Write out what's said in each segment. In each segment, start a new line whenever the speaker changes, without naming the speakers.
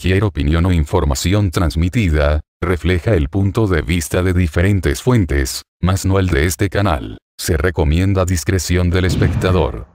cualquier opinión o información transmitida, refleja el punto de vista de diferentes fuentes, mas no el de este canal. Se recomienda discreción del espectador.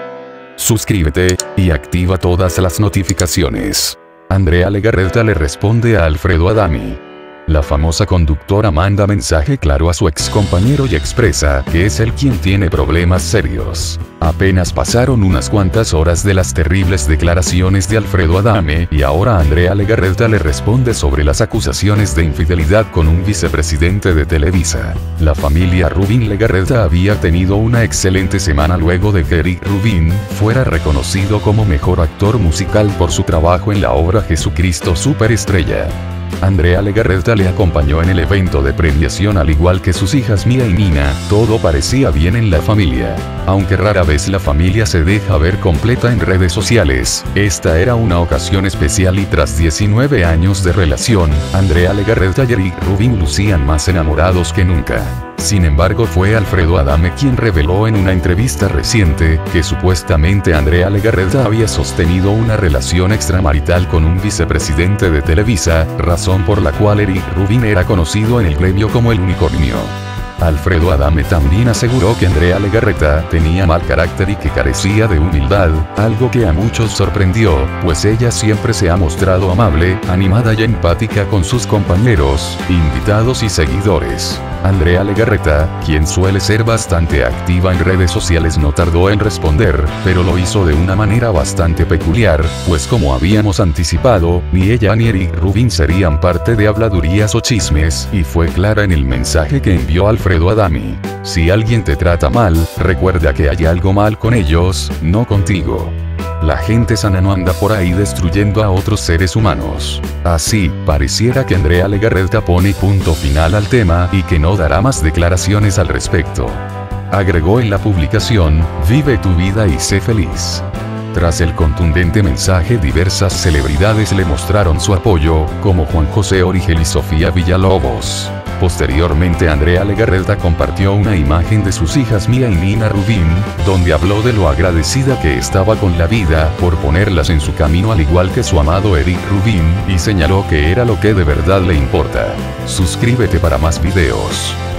Suscríbete, y activa todas las notificaciones. Andrea Legarreta le responde a Alfredo Adami. La famosa conductora manda mensaje claro a su ex compañero y expresa que es él quien tiene problemas serios. Apenas pasaron unas cuantas horas de las terribles declaraciones de Alfredo Adame y ahora Andrea Legarreta le responde sobre las acusaciones de infidelidad con un vicepresidente de Televisa. La familia Rubin Legarreta había tenido una excelente semana luego de que Eric Rubin fuera reconocido como mejor actor musical por su trabajo en la obra Jesucristo Superestrella. Andrea Legarreta le acompañó en el evento de premiación al igual que sus hijas Mía y Nina. Todo parecía bien en la familia. Aunque rara vez la familia se deja ver completa en redes sociales, esta era una ocasión especial y tras 19 años de relación, Andrea Legarreta y Eric Rubin lucían más enamorados que nunca. Sin embargo, fue Alfredo Adame quien reveló en una entrevista reciente que supuestamente Andrea Legarreta había sostenido una relación extramarital con un vicepresidente de Televisa, razón por la cual Eric Rubin era conocido en el gremio como el unicornio. Alfredo Adame también aseguró que Andrea Legarreta tenía mal carácter y que carecía de humildad, algo que a muchos sorprendió, pues ella siempre se ha mostrado amable, animada y empática con sus compañeros, invitados y seguidores. Andrea Legarreta, quien suele ser bastante activa en redes sociales, no tardó en responder, pero lo hizo de una manera bastante peculiar, pues como habíamos anticipado, ni ella ni Eric Rubin serían parte de habladurías o chismes, y fue clara en el mensaje que envió Alfredo Adami. Si alguien te trata mal, recuerda que hay algo mal con ellos, no contigo. La gente sana no anda por ahí destruyendo a otros seres humanos. Así, pareciera que Andrea Legarreta pone punto final al tema y que no dará más declaraciones al respecto. Agregó en la publicación: vive tu vida y sé feliz. Tras el contundente mensaje, diversas celebridades le mostraron su apoyo, como Juan José Origel y Sofía Villalobos. Posteriormente, Andrea Legarreta compartió una imagen de sus hijas Mía y Nina Rubin, donde habló de lo agradecida que estaba con la vida por ponerlas en su camino al igual que su amado Eric Rubin, y señaló que era lo que de verdad le importa. Suscríbete para más videos.